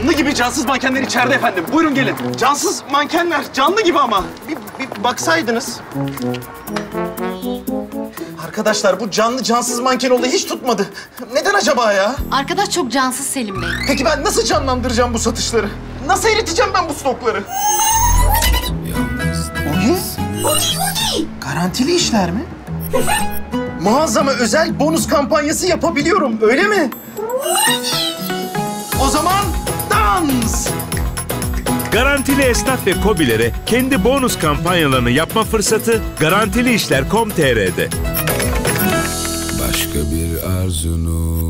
Canlı gibi cansız mankenler içeride efendim. Buyurun gelin. Cansız mankenler canlı gibi ama. Bir baksaydınız. Arkadaşlar bu canlı cansız manken olayı hiç tutmadı. Neden acaba ya? Arkadaş çok cansız Selim Bey. Peki ben nasıl canlandıracağım bu satışları? Nasıl eriteceğim ben bu stokları? Ogi? Garantili işler mi? Mağazama özel bonus kampanyası yapabiliyorum, öyle mi? O zaman dans! Garantili esnaf ve KOBİ'lere kendi bonus kampanyalarını yapma fırsatı garantiliişler.com.tr'de. Başka bir arzunu